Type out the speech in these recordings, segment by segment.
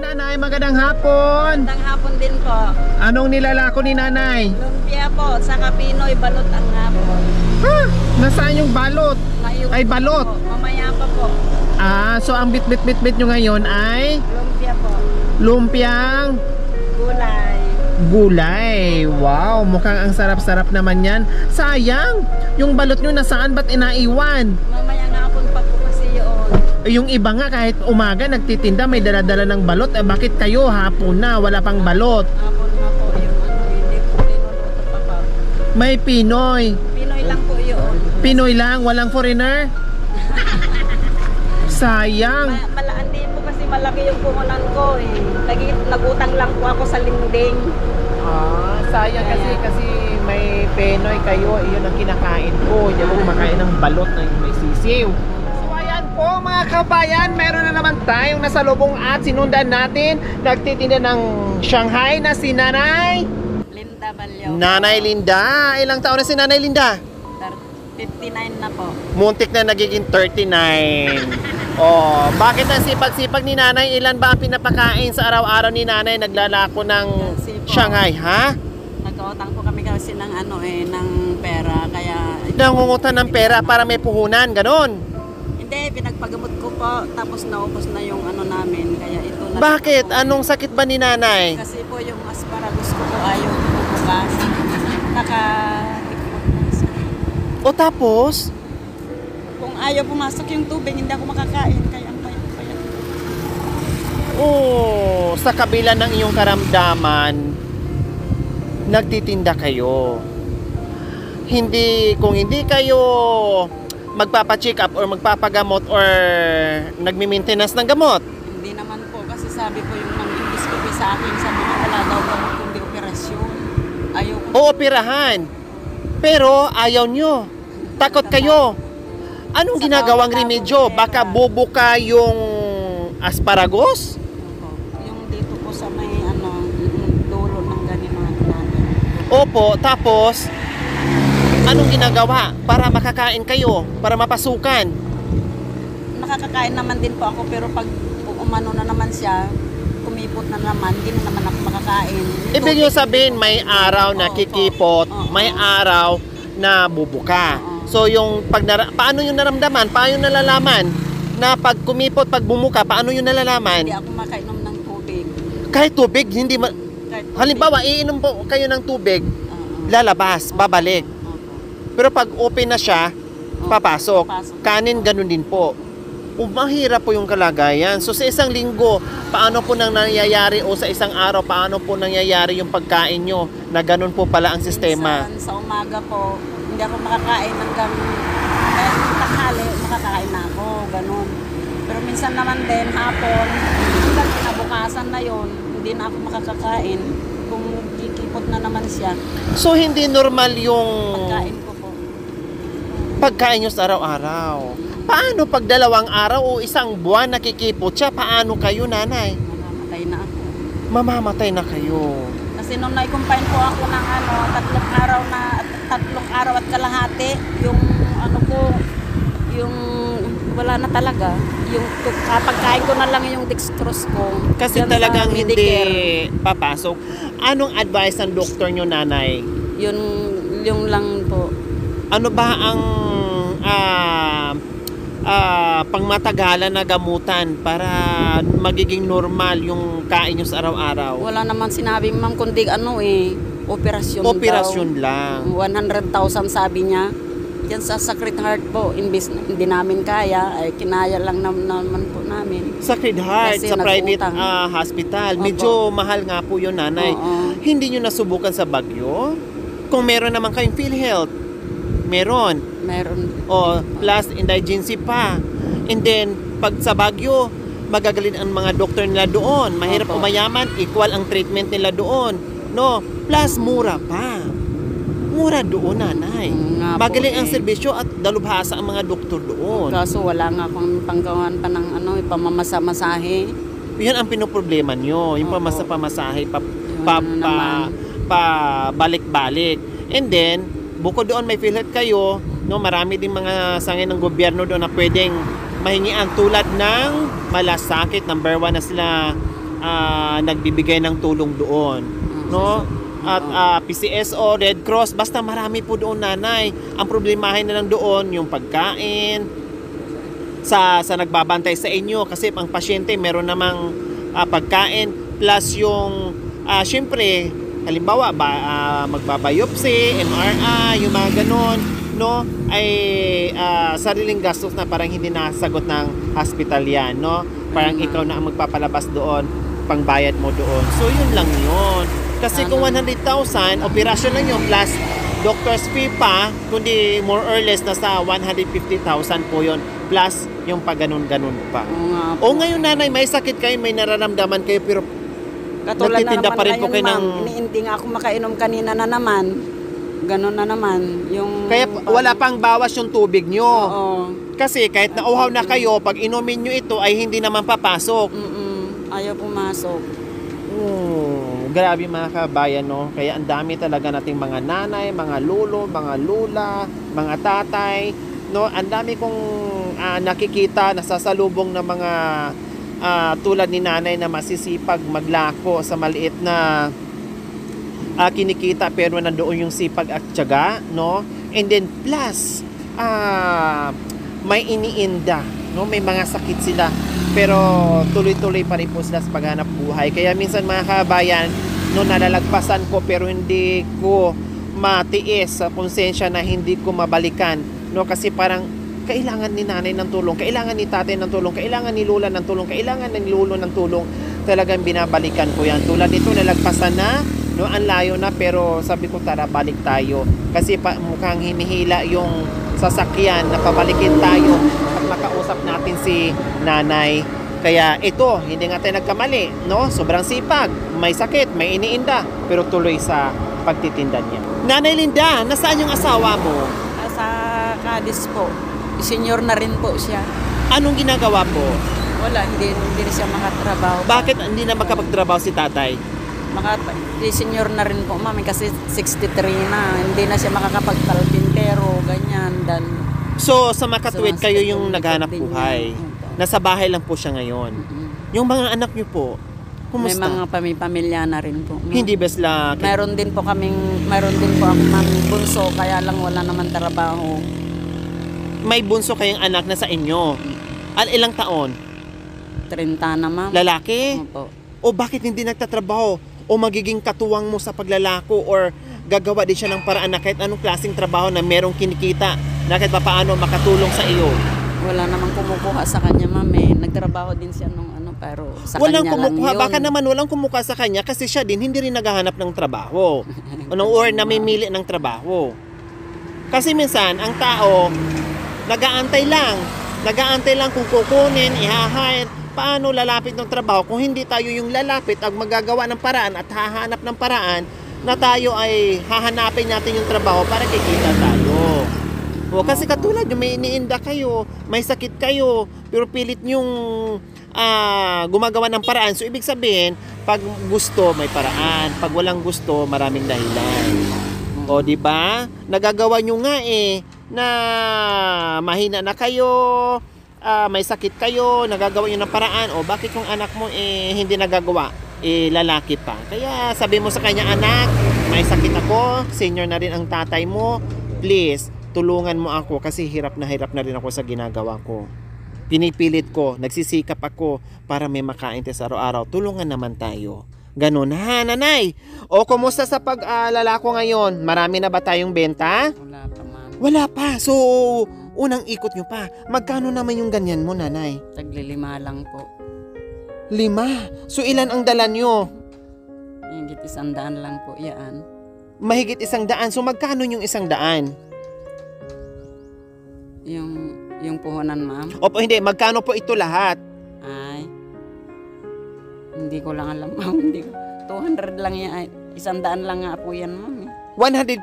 nanay, magandang hapon. Magandang hapon din po. Anong nilalako ni nanay? Lumpia po, saka Pinoy balot ang hapon. Ha? Nasaan yung balot? Ngayong Ay, balot. Po. Mamaya pa po. So ang bit nyo ngayon ay Lumpia po. lumpiang Gulay. gulay. Wow, mukhang ang sarap-sarap naman yan. Sayang, yung balot nyo nasaan, ba't inaiwan? Mamaya nga hapon pa po kasi yun. Yung iba nga kahit umaga nagtitinda may dala-dala ng balot. Bakit kayo hapon na wala pang balot? Hapon na po yung hindi po linuluto pa po. May Pinoy. Pinoy lang po yun. Pinoy lang, walang foreigner. Sayang. Malaan din po kasi malaki yung puhunan ko eh. Nagutang lang po ako sa linding. Sayang kasi may Pinoy kayo, iyon ang kinakain ko. Hindi ako kumakain ng balot na may sisiw. So ayan po mga kabayan, meron na naman tayong nasalubong at sinundan natin. Nagtitinda ng Shanghai na si Nanay Linda Balyaw. Nanay Linda. Ilang taon na si Nanay Linda? 59 na po. Muntik na nagiging 39. Oh, bakit ang sipag-sipag ni Nanay? Ilan ba ang pinapakain sa araw-araw ni Nanay naglalako ng Shanghai, ha? Nagkautang po kami kasi ng ng pera, kaya Nangungutan ng pera para may puhunan, ganon. hindi, pinagpagamot ko po, tapos naubos na yung namin, kaya ito na. Bakit? Anong sakit ba ni Nanay? Kasi po yung asparagus ko po ayaw bumukas. O tapos? Kung ayaw pumasok yung tubig, hindi ako makakain, kaya ang payat-payat. Oh, sa kabila ng iyong karamdaman, nagtitinda kayo. Kung hindi kayo magpapa-check up or magpapagamot or nagmi-maintenance ng gamot. Hindi naman po, kasi sabi po yung nang-endoscopy sa akin, sabi niya wala daw gamot kundi operasyon. Ayaw ko. O operahan. Pero ayaw nyo. Takot kayo. Anong ginagawang remedyo? Baka bubuka yung asparagus? Yung dito po sa may dulo ng ganiman natin. Opo, tapos anong ginagawa para makakain kayo? Para mapasukan? Nakakakain naman din po ako, pero pag umano na naman siya, kumipot na naman, hindi na naman ako makakain. Ibig nyo sabihin, may araw na kikipot, may araw na bubuka. So yung paano yung naramdaman? Paano yung nalalaman? Na pag kumipot, pag bumuka, paano yung nalalaman? Hindi ako makainom ng tubig. Kahit tubig, hindi halimbawa, iinom po kayo ng tubig, lalabas, babalik. Pero pag open na siya, papasok. Kanin, ganun din po. Mahirap po yung kalagayan. So sa isang linggo, paano po nang nangyayari o sa isang araw, paano po nangyayari yung pagkain nyo na ganun po pala ang sistema? Minsan, sa umaga po, hindi ako makakain hanggang tanghali, makakain na ako, ganun. Pero minsan naman din, hapon, hanggang kinabukasan na yon, hindi na ako makakakain kung kikipot na naman siya. So hindi normal yung Pagkain ko po. pagkain nyo sa araw-araw. Paano pag 2 araw o 1 buwan nakikipot siya? Paano kayo, Nanay? Mamamatay na ako. Mamamatay na kayo. Kasi nung na-confine po ako ng 3 araw at kalahati, yung yung wala na talaga. Yung kapagkain ko na lang yung dextrose ko. Kasi talagang hindi papasok. Anong advice ng doktor nyo, Nanay? Yung lang po. Ano ba ang pangmatagalan na gamutan para magiging normal yung kain nyo sa araw-araw? Wala naman sinabi, ma'am, kundi operasyon lang. 100,000 sabi niya. Yan sa Sacred Heart po, imbis hindi namin kaya, ay kinaya lang naman po namin. Sacred Heart, kasi sa private hospital. Medyo Opo. mahal nga po yun, Nanay. Hindi nyo nasubukan sa Baguio? Kung meron naman kayong PhilHealth, meron. O, plus indigency pa. And then, pag sa Baguio, magagaling ang mga doktor nila doon. Mahirap o mayaman, equal ang treatment nila doon. No? Plus, mura pa. Mura doon, Nanay. Magaling ang serbisyo at dalubhasa ang mga doktor doon. Kaso wala nga akong panggawan pa ng pamamasa-masahe. Yan ang pinoproblema nyo. Yung pamasa-pamasahe, balik-balik. And then, bukod doon may PhilHealth kayo, no, marami ding mga sangin ng gobyerno doon na pwedeng mahingian tulad ng malasakit. Number 1 na sila nagbibigay ng tulong doon, no? At PCSO, Red Cross, basta marami po doon, nanay. Ang problemahin na lang doon yung pagkain sa nagbabantay sa inyo, kasi ang pasyente meron namang pagkain plus yung syempre halimbawa magbabiopsy, MRI, yung mga ganon, no, ay sariling gastos na parang hindi nasagot ng hospital yan, no? Parang ikaw na ang magpapalabas doon, pangbayad mo doon. So yun lang yun. Kasi kung 100,000, operasyon lang yun plus doctor's fee pa, kundi more or less nasa 150,000 po yun, plus yung pag-ganon-ganon pa. O ngayon, nanay, may sakit kayo, may nararamdaman kayo, pero katulad na nagtitinda naman pa rin po ngayon, kayo ng... ma'am, iniinti nga ako makainom kanina na naman. Ganon na naman. Yung, Kaya wala pang bawas yung tubig nyo. Oo. Kasi kahit nauhaw na kayo, pag inumin nyo ito ay hindi naman papasok. Ayaw pumasok. Grabe mga kabayan, no? Kaya ang dami talaga nating mga nanay, mga lolo, mga lula, mga tatay, no? Ang dami kong nakikita, nasasalubong na mga tulad ni nanay na masisipag maglako sa maliit na kinikita, pero nandoon yung sipag at tiyaga, no? And then plus may iniinda, no? May mga sakit sila, pero tuloy-tuloy pa rin po sila sa paghanap buhay. Kaya minsan mga kabayan, no, nalalagpasan ko pero hindi ko matiis sa konsensya na hindi ko mabalikan, no? Kasi parang kailangan ni nanay ng tulong, kailangan ni tatay ng tulong, kailangan ni lula ng tulong, kailangan ni lolo ng tulong. Talagang binabalikan ko yan. Tulad nito, nalagpasan na, no, ang layo na, pero sabi ko, tara, balik tayo. Kasi mukhang hinihila yung sasakyan na pabalikin tayo at makausap natin si nanay. Kaya ito, hindi nga tayo nagkamali, no? Sobrang sipag, may sakit, may iniinda, pero tuloy sa pagtitinda niya. Nanay Linda, nasaan yung asawa mo? Sa Cadiz po. Senior na rin po siya. Anong ginagawa po? Wala, hindi rin siya makatrabaho. Bakit hindi na makapagtrabaho si tatay? Senior na rin po, mami, kasi 63 na. Hindi na siya makakapagtalpintero, ganyan. So, sa Makatuwid, kayo yung naghanap buhay. Nasa bahay lang po siya ngayon. Yung mga anak niyo po, kumusta? May mga pamilya na rin po. Hindi ba sila... Meron din po ako, mami, bunso, kaya lang wala naman trabaho. May bunso kayong anak na sa inyo. Ilang taon? 30 na, ma'am. Lalaki? Opo. O bakit hindi nagtatrabaho? O magiging katuwang mo sa paglalako, or gagawa din siya ng paraan na kahit anong klaseng trabaho na merong kinikita na kahit paano makatulong sa iyo? Wala namang kumukuha sa kanya, ma'am. Nagtrabaho din siya nung pero sa walang kanya kumukuha. lang yun. Baka naman walang kumukuha sa kanya kasi siya din hindi rin naghahanap ng trabaho. Or namimili ng trabaho. Kasi minsan, ang tao, nag-aantay lang kung kukunin, i-hire. Paano lalapit ng trabaho kung hindi tayo yung lalapit at magagawa ng paraan at hahanap ng paraan na tayo ay hahanapin natin yung trabaho para kikita tayo. O, kasi katulad yung may iniinda kayo, may sakit kayo, pero pilit yung gumagawa ng paraan. So ibig sabihin, pag gusto may paraan, pag walang gusto maraming dahilan. O, di ba? Nagagawa nyo nga na mahina na kayo, may sakit kayo, nagagawa nyo ng paraan. O bakit yung anak mo hindi nagagawa? Lalaki pa. Kaya sabi mo sa kanya, anak, may sakit ako, senior na rin ang tatay mo, please, tulungan mo ako kasi hirap na rin ako sa ginagawa ko. Pinipilit ko, nagsisikap ako para may makain tayo sa araw-araw. Tulungan naman tayo. Ganun, ha, nanay? O, kumusta sa paglalako ngayon? Marami na ba tayong benta? Wala pa, ma'am. Wala pa. So, unang ikot nyo pa. Magkano naman yung ganyan mo, nanay? Tagli-5 lang po. 5. So, ilan ang dala nyo? Higit 100 lang po, yan. Mahigit 100. So, magkano yung 100? Yung puhunan, ma'am? Opo, hindi. Magkano po ito lahat? Ay, hindi ko lang alam, ma'am. 200 lang yan. 100 lang nga po yan, ma'am. 100?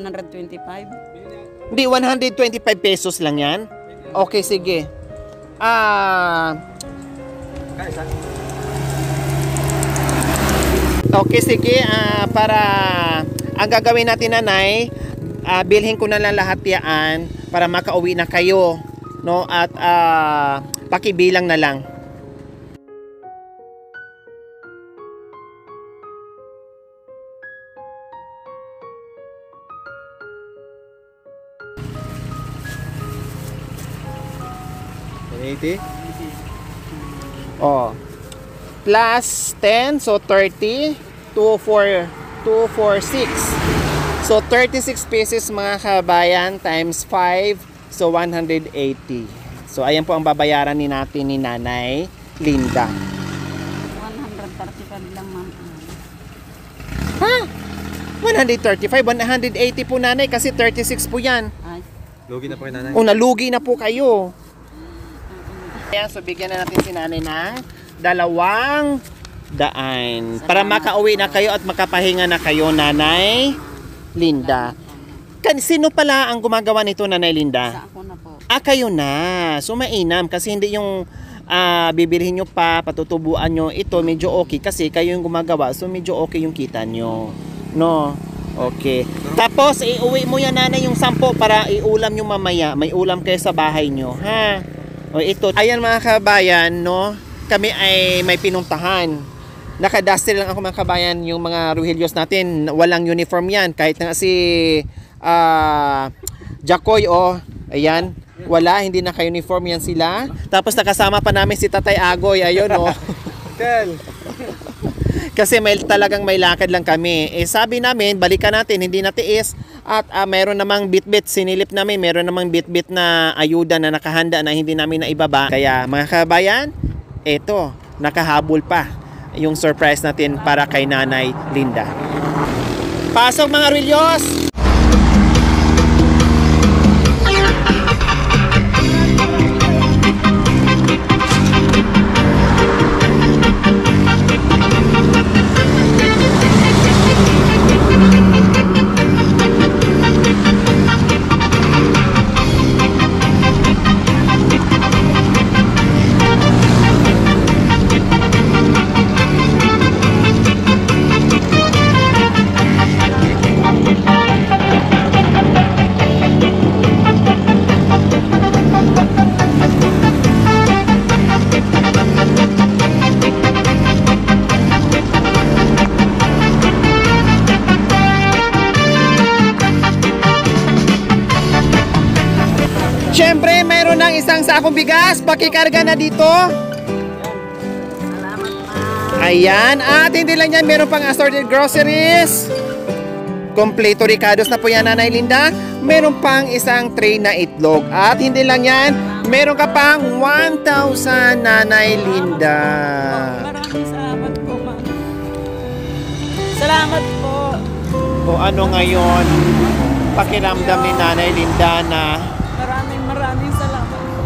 125. Hindi, 125 pesos lang yan? Okay, sige. Okay, sige. Para ang gagawin natin, nanay, bilhin ko na lang lahat yan para makauwi na kayo, no? At pakibilang na lang. 180? Oh. Plus 10, so 30. 246. So 36 pieces mga kabayan times 5, so 180. So ayan po ang babayaran ni natin ni Nanay Linda. 135 lang, ma'am. Ha? 135, 180 po nanay kasi 36 po yan. Ay, Lugi na po yung nanay. O nalugi na po kayo. Ayan, so bigyan na natin si nanay ng 200 para makauwi na kayo at makapahinga na kayo, Nanay Linda. Sino pala ang gumagawa nito, Nanay Linda? sa ako na po. Kayo na. So mainam kasi hindi yung bibilhin nyo pa, patutubuan nyo. Ito medyo okay kasi kayo yung gumagawa. So medyo okay yung kita nyo. No? Okay. Tapos iuwi mo yan, nanay, yung 10 para iulam nyo mamaya. May ulam kayo sa bahay nyo. Ha? O ito. Ayan mga kabayan, no? Kami ay may pinuntahan. Naka-duster lang ako mga kabayan, yung mga Ruhelios natin. Walang uniform yan. Kahit na si Jacoy, ayan. Wala, hindi naka-uniform yan sila. Tapos nakasama pa namin si Tatay Agoy, ayun Tell! Kasi talagang may lakad lang kami. Sabi namin, balikan natin, hindi natiis. At meron namang bit-bit, sinilip namin, meron namang bit-bit na ayuda na nakahanda na hindi namin naibaba. Kaya mga kabayan, eto, nakahabol pa yung surprise natin para kay Nanay Linda. Pasok mga Ruhelios! Siyempre, mayroon ng isang sakong bigas. Pakikarga na dito. Salamat, ma'am. Ayan. At hindi lang yan, meron pang assorted groceries. Kompleto ricados na po yan, Nanay Linda. Meron pang isang tray na itlog. At hindi lang yan, meron ka pang 1,000, Nanay Linda. Maraming salamat po, ma'am. Salamat po. O ano ngayon, pakiramdam ni Nanay Linda na Maraming salamat po.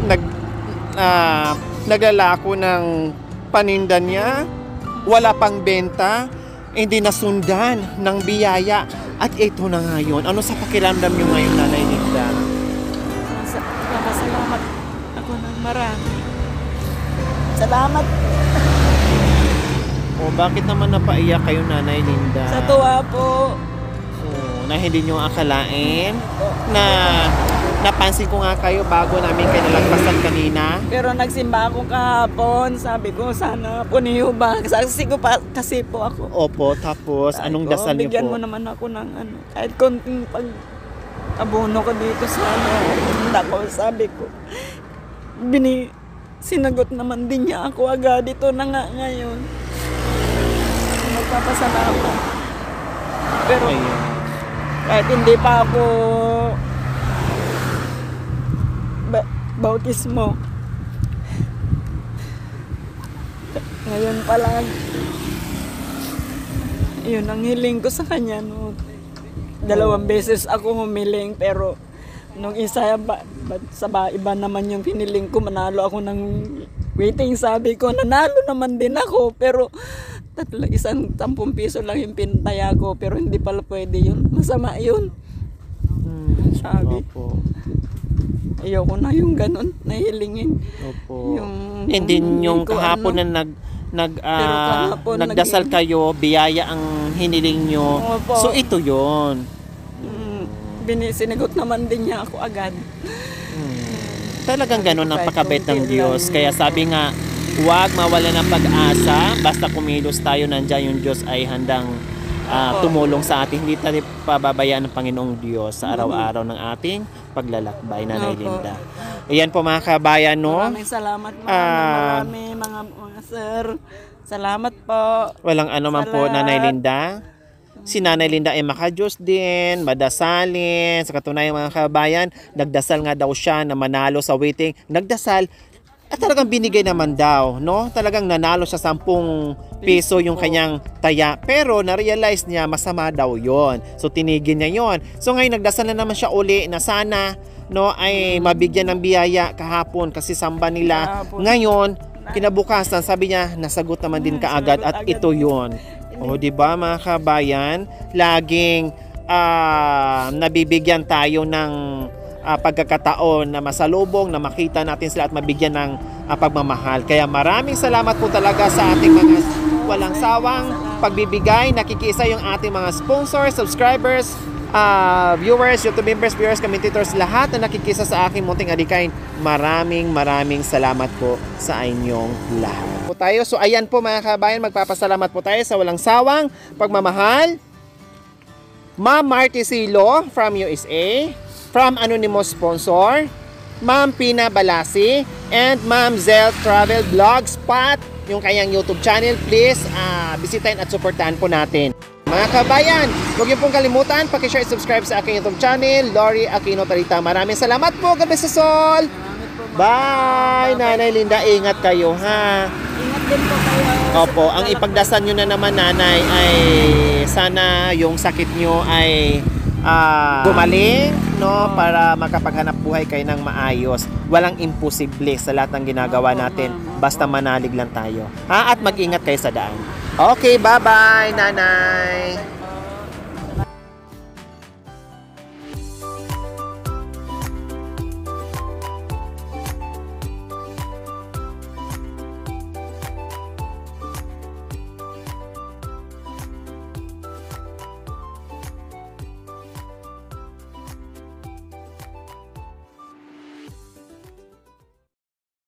naglalako ng paninda niya, wala pang benta, hindi nasundan ng biyaya. At ito na ngayon. Ano sa pakiramdam niyo ngayon, Nanay Linda? Salamat ako ng marami. Salamat O bakit naman napaiyak kayo, Nanay Linda? sa tuwa po. Na hindi niyo akalain na napansin ko nga kayo bago namin kayo nalagpasan kanina. Pero nagsimba ako kahapon. Sabi ko, sana po niyo ba? Kasi ko pa, kasi po ako. Opo, tapos Sabi anong ko, dasal niyo bigyan po? mo naman ako ng kahit konting pag-abono ko dito sa ko. Sabi ko, sinagot naman din niya ako agad. Ito na nga ngayon. Magpapasalamat. Pero Ayun. kahit hindi pa ako bautismo, ngayon pa lang, yun ang hiling ko sa kanya. No? 2 beses ako humiling, pero nung isa iba naman yung piniling ko, manalo ako ng waiting. Sabi ko, nanalo naman din ako, pero 10 piso lang yung pintaya ko, pero hindi pala pwede yun. Masama yun. Sabi. Opo. Ayoko na yung ganun, nahilingin. Opo. Yung, And then yung ko kahapon ano. na Pero kahapon nagdasal kayo, biyaya ang hiniling nyo. Opo. So ito yon. Sinigot naman din niya ako agad. Talagang ganun ang Kahit pakabait ng konti Diyos. lang. Kaya sabi nga, huwag mawala ng pag-asa. Basta kumilos tayo, nandiyan yung Diyos ay handang tumulong sa atin. Hindi tayo pababayaan ng Panginoong Diyos sa araw-araw ng ating paglalakbay, Nanay Opo. Linda. Ayan po mga kabayan, no? Maraming salamat, marami mga sir. Salamat po. Walang ano man po, Salamat. Nanay Linda. Si Nanay Linda ay makajos din, madasalin. Sa katunayan mga kabayan, nagdasal nga daw siya na manalo sa waiting. Nagdasal, at talagang binigay naman daw, no? Talagang nanalo siya 10 piso yung kanyang taya. Pero na-realize niya, masama daw yon. So tinigil niya yon. So ngayon nagdasal na naman siya uli na sana, no, ay mabigyan ng biyaya kahapon kasi samba nila. Kahapon. Ngayon, kinabukasan, sabi niya, nasagot naman din kaagad at ito yon. O, di ba mga kabayan, laging nabibigyan tayo ng pagkakataon na masalubong, na makita natin sila at mabigyan ng pagmamahal. Kaya maraming salamat po talaga sa ating mga walang sawang pagbibigay. Nakikisa yung ating mga sponsors, subscribers, viewers, YouTube members, viewers, commentators, lahat na nakikisa sa aking munting adikain. Maraming salamat po sa inyong lahat. Po tayo. So ayan po mga kabayan, magpapasalamat po tayo sa walang sawang pagmamahal. Ma'am Marty Silo from USA, from anonymous sponsor, Ma'am Pina Balasi, and Ma'am Zel Travel Blogspot, yung kanyang YouTube channel. Please, bisitahin at supportahan po natin. Mga kabayan, huwag niyo pong kalimutan, pakishare at subscribe sa aking YouTube channel, Lori Aquino Tarita. Maraming salamat po, God bless us all. Bye, Nanay Linda, ingat kayo ha. Ingat din po kayo. Opo, ang ipagdasal nyo na naman, Nanay, ay sana yung sakit nyo ay gumaling, no, para makapaghanap buhay kayo ng maayos. Walang imposible sa lahat ng ginagawa natin, basta manalig lang tayo. Ha? At mag-ingat kayo sa daan. Okay, bye-bye, Nanay.